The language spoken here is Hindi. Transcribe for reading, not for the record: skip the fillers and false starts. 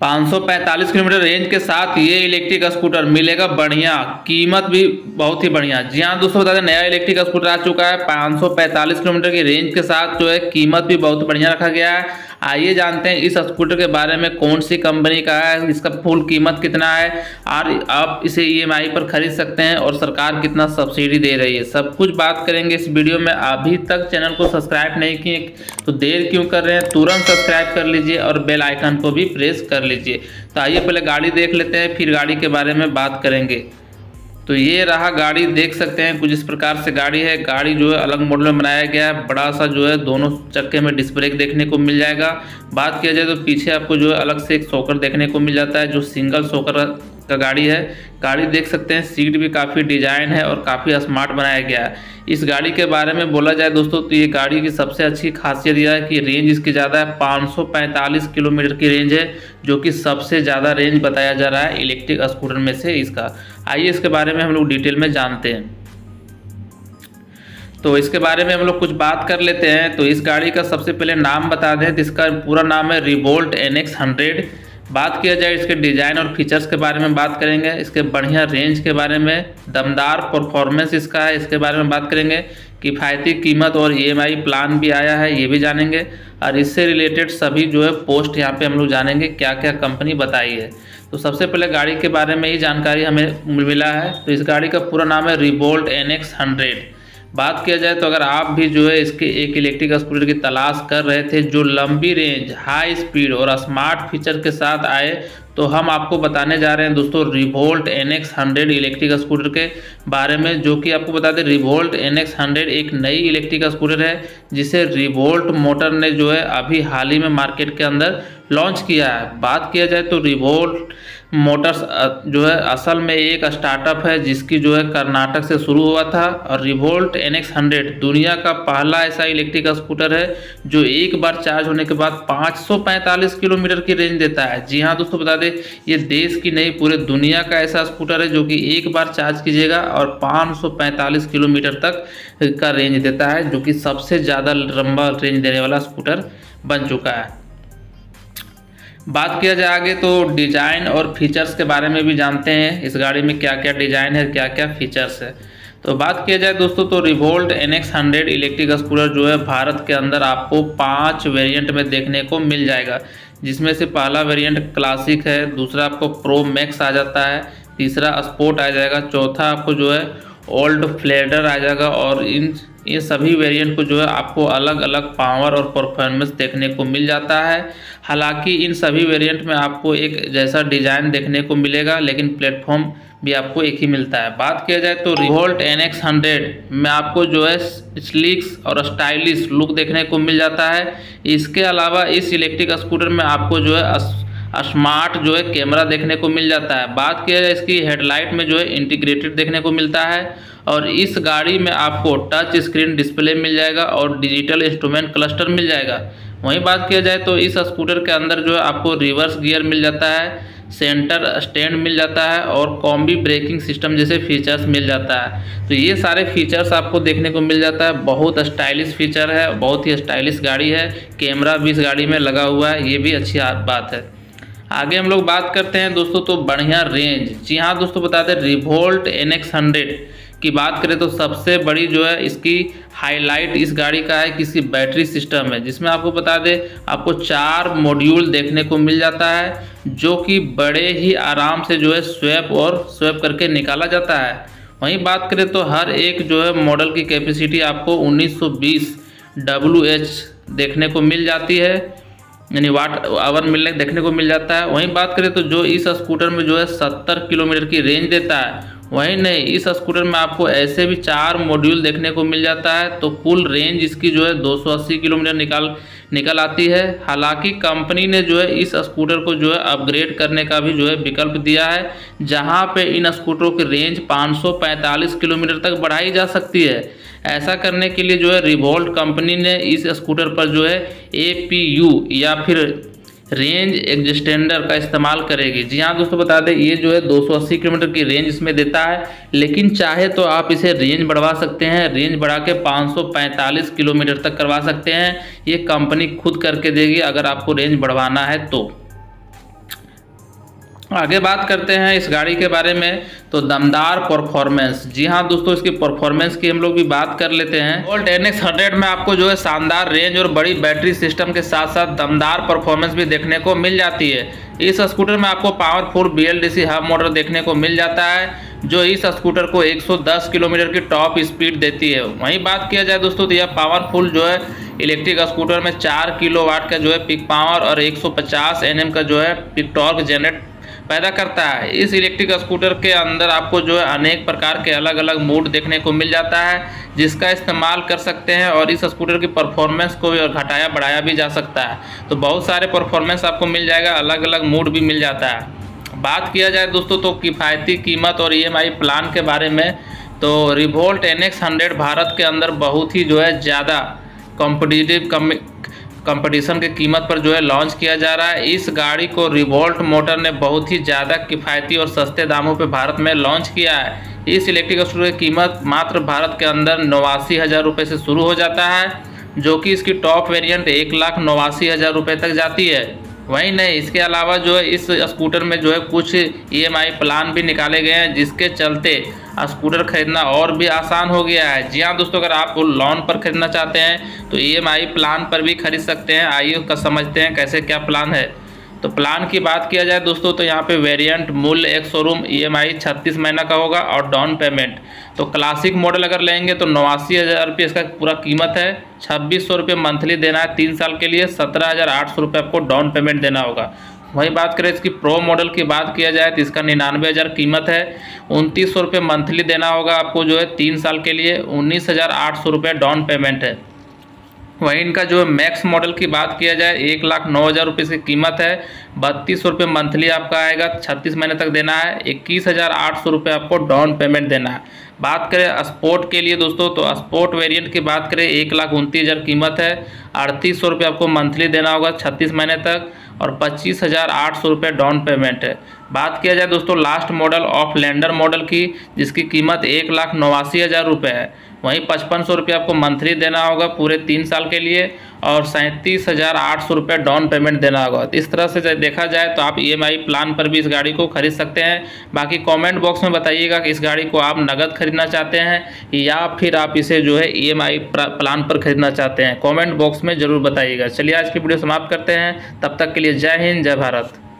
545 किलोमीटर रेंज के साथ ये इलेक्ट्रिक स्कूटर मिलेगा बढ़िया, कीमत भी बहुत ही बढ़िया। जी हाँ दोस्तों, बता दें नया इलेक्ट्रिक स्कूटर आ चुका है 545 किलोमीटर की रेंज के साथ, जो है कीमत भी बहुत बढ़िया रखा गया है। आइए जानते हैं इस स्कूटर के बारे में, कौन सी कंपनी का है, इसका फुल कीमत कितना है और आप इसे ईएमआई पर खरीद सकते हैं और सरकार कितना सब्सिडी दे रही है, सब कुछ बात करेंगे इस वीडियो में। अभी तक चैनल को सब्सक्राइब नहीं किए तो देर क्यों कर रहे हैं, तुरंत सब्सक्राइब कर लीजिए और बेल आइकन को भी प्रेस कर लीजिए। तो आइए पहले गाड़ी देख लेते हैं, फिर गाड़ी के बारे में बात करेंगे। तो ये रहा गाड़ी, देख सकते हैं कुछ इस प्रकार से गाड़ी है। गाड़ी जो है अलग मॉडल में बनाया गया है, बड़ा सा जो है दोनों चक्के में डिस्क ब्रेक देखने को मिल जाएगा। बात किया जाए तो पीछे आपको जो है अलग से एक शॉकर देखने को मिल जाता है, जो सिंगल शॉकर का गाड़ी है। गाड़ी देख सकते हैं, सीट भी काफ़ी डिजाइन है और काफ़ी स्मार्ट बनाया गया है। इस गाड़ी के बारे में बोला जाए दोस्तों तो ये गाड़ी की सबसे अच्छी खासियत यह है कि रेंज इसकी ज़्यादा है, 545 किलोमीटर की रेंज है, जो कि सबसे ज़्यादा रेंज बताया जा रहा है इलेक्ट्रिक स्कूटर में से इसका। आइए इसके बारे में हम लोग डिटेल में जानते हैं। तो इसके बारे में हम लोग कुछ बात कर लेते हैं। तो इस गाड़ी का सबसे पहले नाम बता दें तो इसका पूरा नाम है रिवोल्ट NX 100। बात किया जाए इसके डिज़ाइन और फीचर्स के बारे में बात करेंगे, इसके बढ़िया रेंज के बारे में, दमदार परफॉर्मेंस इसका है, इसके बारे में बात करेंगे। किफ़ायती कीमत और ईएमआई प्लान भी आया है, ये भी जानेंगे। और इससे रिलेटेड सभी जो है पोस्ट यहाँ पे हम लोग जानेंगे क्या क्या कंपनी बताई है। तो सबसे पहले गाड़ी के बारे में ही जानकारी हमें मिला है। तो इस गाड़ी का पूरा नाम है रिवोल्ट NX 100। बात किया जाए तो अगर आप भी जो है इसके एक इलेक्ट्रिक स्कूटर की तलाश कर रहे थे जो लंबी रेंज, हाई स्पीड और स्मार्ट फीचर के साथ आए, तो हम आपको बताने जा रहे हैं दोस्तों रिवोल्ट NX 100 इलेक्ट्रिक स्कूटर के बारे में। जो कि आपको बता दें रिवोल्ट NX 100 एक नई इलेक्ट्रिक स्कूटर है जिसे रिवोल्ट मोटर ने जो है अभी हाल ही में मार्केट के अंदर लॉन्च किया है। बात किया जाए तो रिवोल्ट मोटर्स जो है असल में एक स्टार्टअप है जिसकी जो है कर्नाटक से शुरू हुआ था। और रिवोल्ट NX 100 दुनिया का पहला ऐसा इलेक्ट्रिक स्कूटर है जो एक बार चार्ज होने के बाद 545 किलोमीटर की रेंज देता है। जी हाँ दोस्तों, बता दें ये देश की नहीं पूरे दुनिया का ऐसा स्कूटर है जो कि एक बार चार्ज कीजिएगा और 545 किलोमीटर तक का रेंज देता है, जो कि सबसे ज़्यादा लंबा रेंज देने वाला स्कूटर बन चुका है। बात किया जाए आगे तो डिज़ाइन और फीचर्स के बारे में भी जानते हैं, इस गाड़ी में क्या क्या डिज़ाइन है, क्या क्या फीचर्स है। तो बात किया जाए दोस्तों तो रिवोल्ट NX 100 इलेक्ट्रिक स्कूटर जो है भारत के अंदर आपको 5 वेरिएंट में देखने को मिल जाएगा, जिसमें से पहला वेरिएंट क्लासिक है, दूसरा आपको प्रो मैक्स आ जाता है, तीसरा स्पोर्ट आ जाएगा, चौथा आपको जो है ओल्ड फ्लेडर आ जाएगा। और ये सभी वेरिएंट को जो है आपको अलग अलग पावर और परफॉर्मेंस देखने को मिल जाता है। हालांकि इन सभी वेरिएंट में आपको एक जैसा डिज़ाइन देखने को मिलेगा, लेकिन प्लेटफॉर्म भी आपको एक ही मिलता है। बात किया जाए तो रिवोल्ट NX 100 में आपको जो है स्लीक्स और स्टाइलिश लुक देखने को मिल जाता है। इसके अलावा इस इलेक्ट्रिक स्कूटर में आपको जो है स्मार्ट जो है कैमरा देखने को मिल जाता है। बात किया जाए इसकी हेडलाइट में जो है इंटीग्रेटेड देखने को मिलता है। और इस गाड़ी में आपको टच स्क्रीन डिस्प्ले मिल जाएगा और डिजिटल इंस्ट्रूमेंट क्लस्टर मिल जाएगा। वहीं बात किया जाए तो इस स्कूटर के अंदर जो है आपको रिवर्स गियर मिल जाता है, सेंटर स्टैंड मिल जाता है और कॉम्बी ब्रेकिंग सिस्टम जैसे फीचर्स मिल जाता है। तो ये सारे फीचर्स आपको देखने को मिल जाता है। बहुत स्टाइलिश फीचर है, बहुत ही स्टाइलिश गाड़ी है, कैमरा भी इस गाड़ी में लगा हुआ है, ये भी अच्छी बात है। आगे हम लोग बात करते हैं दोस्तों तो बढ़िया रेंज। जी हाँ दोस्तों, बता दें रिवोल्ट NX 100 की बात करें तो सबसे बड़ी जो है इसकी हाईलाइट इस गाड़ी का है कि इसकी बैटरी सिस्टम है, जिसमें आपको बता दें आपको 4 मॉड्यूल देखने को मिल जाता है, जो कि बड़े ही आराम से जो है स्वैप करके निकाला जाता है। वहीं बात करें तो हर एक जो है मॉडल की कैपेसिटी आपको 1920 WH देखने को मिल जाती है, यानी वाट आवर मिलने देखने को मिल जाता है। वहीं बात करें तो जो इस स्कूटर में जो है 70 किलोमीटर की रेंज देता है, वहीं नहीं इस स्कूटर में आपको ऐसे भी 4 मॉड्यूल देखने को मिल जाता है। तो कुल रेंज इसकी जो है 280 किलोमीटर निकल आती है। हालांकि कंपनी ने जो है इस स्कूटर को जो है अपग्रेड करने का भी जो है विकल्प दिया है, जहां पे इन स्कूटरों की रेंज 545 किलोमीटर तक बढ़ाई जा सकती है। ऐसा करने के लिए जो है रिवोल्ट कंपनी ने इस स्कूटर पर जो है APU या फिर रेंज एक्सटेंडर का इस्तेमाल करेगी। जी हाँ दोस्तों, बता दें ये जो है 280 किलोमीटर की रेंज इसमें देता है, लेकिन चाहे तो आप इसे रेंज बढ़वा सकते हैं, रेंज बढ़ा के 545 किलोमीटर तक करवा सकते हैं। ये कंपनी खुद करके देगी अगर आपको रेंज बढ़वाना है तो। आगे बात करते हैं इस गाड़ी के बारे में, तो दमदार परफॉर्मेंस। जी हाँ दोस्तों, इसकी परफॉर्मेंस की हम लोग भी बात कर लेते हैं। रिवोल्ट NX 100 में आपको जो है शानदार रेंज और बड़ी बैटरी सिस्टम के साथ साथ दमदार परफॉर्मेंस भी देखने को मिल जाती है। इस स्कूटर में आपको पावरफुल BLDC हब मोटर देखने को मिल जाता है, जो इस स्कूटर को 110 किलोमीटर की टॉप स्पीड देती है। वहीं बात किया जाए दोस्तों, तो यह पावरफुल जो है इलेक्ट्रिक स्कूटर में 4 किलोवाट का जो है पिक पावर और 150 Nm का जो है पिक टॉर्क जनरेट पैदा करता है। इस इलेक्ट्रिक स्कूटर के अंदर आपको जो है अनेक प्रकार के अलग अलग मोड देखने को मिल जाता है, जिसका इस्तेमाल कर सकते हैं और इस स्कूटर की परफॉर्मेंस को भी और घटाया बढ़ाया भी जा सकता है। तो बहुत सारे परफॉर्मेंस आपको मिल जाएगा, अलग अलग मोड भी मिल जाता है। बात किया जाए दोस्तों तो किफ़ायती कीमत और EMI प्लान के बारे में, तो रिवोल्ट NX 100 भारत के अंदर बहुत ही जो है ज़्यादा कंपटीशन के कीमत पर जो है लॉन्च किया जा रहा है। इस गाड़ी को रिवोल्ट मोटर ने बहुत ही ज़्यादा किफ़ायती और सस्ते दामों पे भारत में लॉन्च किया है। इस इलेक्ट्रिक स्कूटर की कीमत मात्र भारत के अंदर 89,000 रुपये से शुरू हो जाता है, जो कि इसकी टॉप वेरिएंट 1,89,000 रुपये तक जाती है। वहीं नहीं, इसके अलावा जो है इस स्कूटर में जो है कुछ EMI प्लान भी निकाले गए हैं, जिसके चलते स्कूटर खरीदना और भी आसान हो गया है। जी हाँ दोस्तों, अगर आप लोन पर खरीदना चाहते हैं तो EMI प्लान पर भी खरीद सकते हैं। आइए समझते हैं कैसे क्या प्लान है। तो प्लान की बात किया जाए दोस्तों, तो यहाँ पे वेरिएंट मूल्य एक शोरूम EMI 36 महीना का होगा और डाउन पेमेंट, तो क्लासिक मॉडल अगर लेंगे तो 89,000 रुपये इसका पूरा कीमत है। 2,600 रुपये मंथली देना है 3 साल के लिए, 17,800 रुपये आपको डाउन पेमेंट देना होगा। वहीं बात करें इसकी प्रो मॉडल की बात किया जाए तो इसका 99,000 कीमत है, 2,900 रुपये मंथली देना होगा आपको जो है 3 साल के लिए, 19,800 रुपये डाउन पेमेंट है। वहीं इनका जो मैक्स मॉडल की बात किया जाए 1,09,000 रुपये की कीमत है, 3,200 रुपये मंथली आपका आएगा, 36 महीने तक देना है, 21,800 रुपये आपको डाउन पेमेंट देना है। बात करें स्पोर्ट के लिए दोस्तों, तो स्पोर्ट वेरिएंट की बात करें 1,29,000 कीमत है, 3,800 रुपये आपको मंथली देना होगा 36 महीने तक और 25,800 रुपये डाउन पेमेंट है। बात किया जाए दोस्तों लास्ट मॉडल ऑफलैंडर मॉडल की, जिसकी कीमत 1,89,000 रुपये है, वहीं 5,500 रुपये आपको मंथली देना होगा पूरे 3 साल के लिए और 37,800 रुपये डाउन पेमेंट देना होगा। तो इस तरह से देखा जाए तो आप EMI प्लान पर भी इस गाड़ी को खरीद सकते हैं। बाकी कमेंट बॉक्स में बताइएगा कि इस गाड़ी को आप नगद खरीदना चाहते हैं या फिर आप इसे जो है EMI प्लान पर खरीदना चाहते हैं, कमेंट बॉक्स में ज़रूर बताइएगा। चलिए आज की वीडियो समाप्त करते हैं, तब तक के लिए जय हिंद जय भारत।